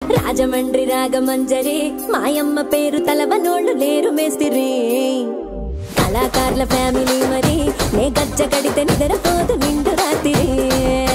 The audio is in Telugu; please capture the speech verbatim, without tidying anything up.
రాజమండ్రి రాగమంజరి మాయమ్మ పేరు తలవనోళ్ళు లేరు మేస్తిరి కళాకారుల ఫ్యామిలీ మరి నే గజ్జ కడితే నిద్రపోదు నిండు రాత్రి